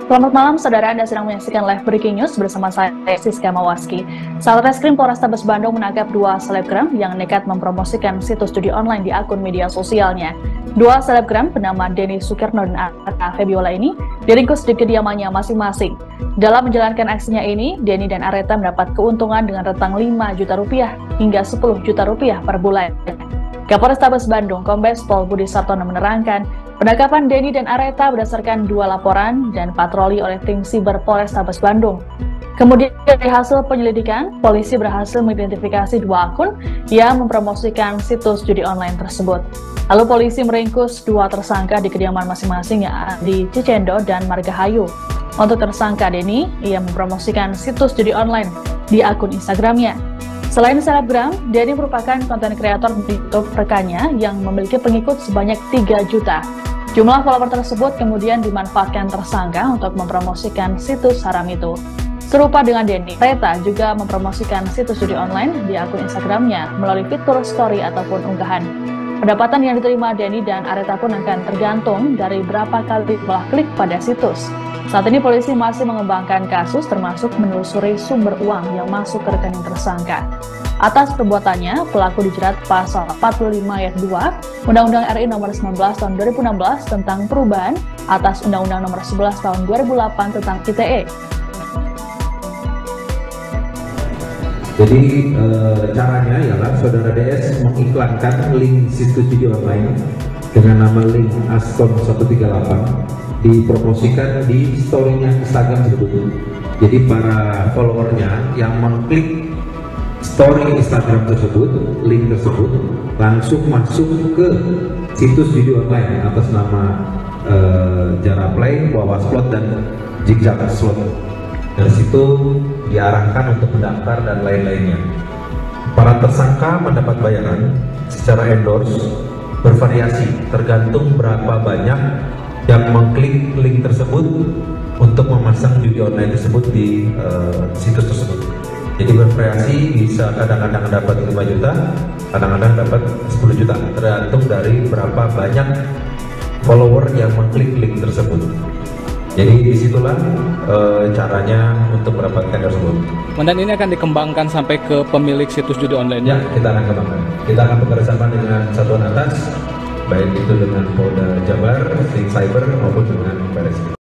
Selamat malam, saudara. Anda sedang menyaksikan live breaking news bersama saya, Siska Mawaski. Satreskrim Polrestabes Bandung menangkap dua selebgram yang nekat mempromosikan situs judi online di akun media sosialnya. Dua selebgram bernama Denny Sukirno dan Areta Febiola ini diringkus di kediamannya masing-masing. Dalam menjalankan aksinya ini, Denny dan Areta mendapat keuntungan dengan rentang 5 juta rupiah hingga 10 juta rupiah per bulan. Kapolrestabes Bandung, Kombes Pol Budi Sartono menerangkan, penangkapan Denny dan Areta berdasarkan 2 laporan dan patroli oleh tim Siber Polrestabes Bandung. Kemudian dari hasil penyelidikan, polisi berhasil mengidentifikasi 2 akun yang mempromosikan situs judi online tersebut. Lalu polisi meringkus 2 tersangka di kediaman masing-masing yang ada di Cicendo dan Margahayu. Untuk tersangka Denny, ia mempromosikan situs judi online di akun Instagramnya. Selain selebgram, Denny merupakan konten kreator di YouTube rekannya yang memiliki pengikut sebanyak 3 juta. Jumlah follower tersebut kemudian dimanfaatkan tersangka untuk mempromosikan situs haram itu. Serupa dengan Denny, Areta juga mempromosikan situs judi online di akun Instagramnya melalui fitur story ataupun unggahan. Pendapatan yang diterima Denny dan Areta pun akan tergantung dari berapa kali jumlah klik pada situs. Saat ini polisi masih mengembangkan kasus termasuk menelusuri sumber uang yang masuk ke rekening tersangka. Atas perbuatannya, pelaku dijerat pasal 45 ayat 2 Undang-Undang RI nomor 19 tahun 2016 tentang perubahan atas Undang-Undang nomor 11 tahun 2008 tentang ITE. Jadi caranya ialah saudara DS mengiklankan link situs judi online dengan nama link Aston 138 dipromosikan di story-nya Instagram tersebut. Jadi para followernya yang mengklik story Instagram tersebut, link tersebut langsung masuk ke situs judi online atas nama Jaraplay, Bawa Slot dan Zigzag Slot. Dari situ diarahkan untuk mendaftar dan lain-lainnya. Para tersangka mendapat bayaran secara endorse bervariasi tergantung berapa banyak yang mengklik link tersebut untuk memasang judi online tersebut di situs tersebut. Jadi bervariasi, bisa kadang-kadang dapat 5 juta, kadang-kadang dapat 10 juta, tergantung dari berapa banyak follower yang mengklik link tersebut. Jadi disitulah caranya untuk mendapatkan tersebut. Dan ini akan dikembangkan sampai ke pemilik situs judi online. Ya, kita akan kembangkan. Kita akan bekerjasama dengan satuan atas, baik itu dengan Polda Jabar, Tim Cyber maupun dengan Baris.